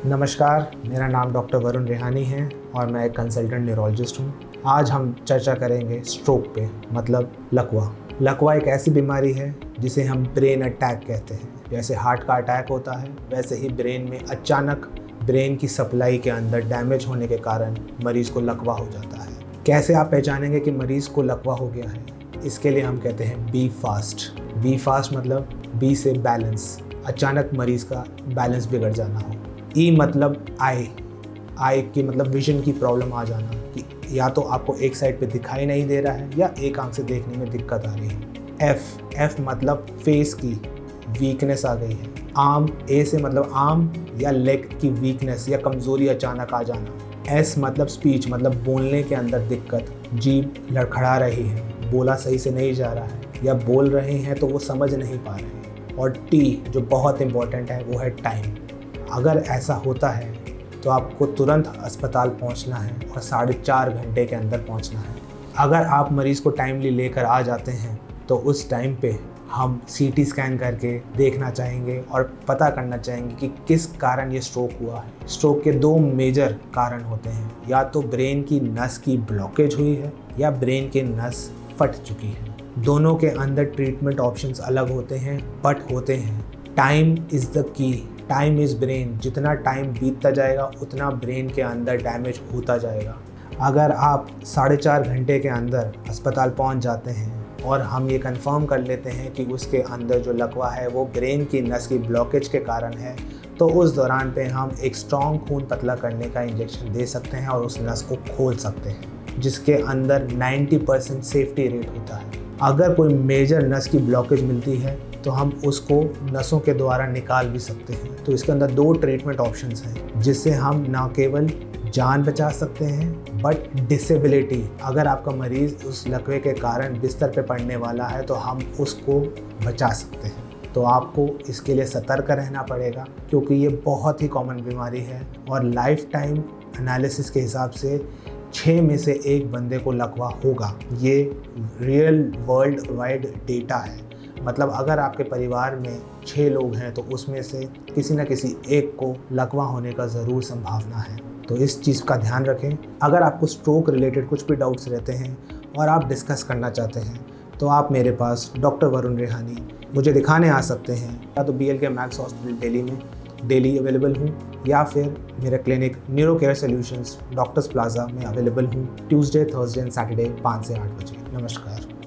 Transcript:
नमस्कार, मेरा नाम डॉक्टर वरुण रेहानी है और मैं एक कंसल्टेंट न्यूरोलॉजिस्ट हूँ। आज हम चर्चा करेंगे स्ट्रोक पे, मतलब लकवा। लकवा एक ऐसी बीमारी है जिसे हम ब्रेन अटैक कहते हैं। जैसे हार्ट का अटैक होता है, वैसे ही ब्रेन में अचानक ब्रेन की सप्लाई के अंदर डैमेज होने के कारण मरीज़ को लकवा हो जाता है। कैसे आप पहचानेंगे कि मरीज़ को लकवा हो गया है? इसके लिए हम कहते हैं बी फास्ट। बी फास्ट मतलब बी से बैलेंस, अचानक मरीज़ का बैलेंस बिगड़ जाना हो। ई मतलब आई की मतलब विजन की प्रॉब्लम आ जाना, कि या तो आपको एक साइड पे दिखाई नहीं दे रहा है या एक आंख से देखने में दिक्कत आ रही है। एफ मतलब फेस की वीकनेस आ गई है। आर्म, ए से मतलब आर्म या लेग की वीकनेस या कमज़ोरी अचानक आ जाना। एस मतलब स्पीच, मतलब बोलने के अंदर दिक्कत, जीभ लड़खड़ा रही है, बोला सही से नहीं जा रहा है या बोल रहे हैं तो वो समझ नहीं पा रहे हैं। और टी जो बहुत इम्पॉर्टेंट है वो है टाइम। अगर ऐसा होता है तो आपको तुरंत अस्पताल पहुंचना है और 4.5 घंटे के अंदर पहुंचना है। अगर आप मरीज़ को टाइमली लेकर आ जाते हैं तो उस टाइम पे हम सीटी स्कैन करके देखना चाहेंगे और पता करना चाहेंगे कि किस कारण ये स्ट्रोक हुआ है। स्ट्रोक के 2 मेजर कारण होते हैं, या तो ब्रेन की नस की ब्लॉकेज हुई है या ब्रेन की नस फट चुकी है। दोनों के अंदर ट्रीटमेंट ऑप्शंस अलग होते हैं बट होते हैं। Time is the key, time is brain. जितना टाइम बीतता जाएगा उतना ब्रेन के अंदर डैमेज होता जाएगा। अगर आप 4.5 घंटे के अंदर अस्पताल पहुंच जाते हैं और हम ये कंफर्म कर लेते हैं कि उसके अंदर जो लकवा है वो ब्रेन की नस की ब्लॉकेज के कारण है, तो उस दौरान पे हम एक स्ट्रॉन्ग खून पतला करने का इंजेक्शन दे सकते हैं और उस नस को खोल सकते हैं, जिसके अंदर 90% सेफ्टी रेट होता है। अगर कोई मेजर नस की ब्लॉकेज मिलती है तो हम उसको नसों के द्वारा निकाल भी सकते हैं। तो इसके अंदर 2 ट्रीटमेंट ऑप्शंस हैं, जिससे हम ना केवल जान बचा सकते हैं बट डिसेबिलिटी, अगर आपका मरीज़ उस लकवे के कारण बिस्तर पे पड़ने वाला है तो हम उसको बचा सकते हैं। तो आपको इसके लिए सतर्क रहना पड़ेगा, क्योंकि ये बहुत ही कॉमन बीमारी है और लाइफ टाइम एनालिसिस के हिसाब से 6 में से 1 बंदे को लकवा होगा। ये रियल वर्ल्ड वाइड डेटा है। मतलब अगर आपके परिवार में 6 लोग हैं तो उसमें से किसी न किसी एक को लकवा होने का ज़रूर संभावना है। तो इस चीज़ का ध्यान रखें। अगर आपको स्ट्रोक रिलेटेड कुछ भी डाउट्स रहते हैं और आप डिस्कस करना चाहते हैं तो आप मेरे पास डॉक्टर वरुण रेहानी मुझे दिखाने आ सकते हैं, या तो BLK मैक्स हॉस्पिटल दिल्ली में डेली अवेलेबल हूँ, या फिर मेरा clinic neuro care solutions doctors plaza में अवेलेबल हूँ ट्यूसडे, थर्सडे एंड सैटरडे 5 से 8 बजे। नमस्कार।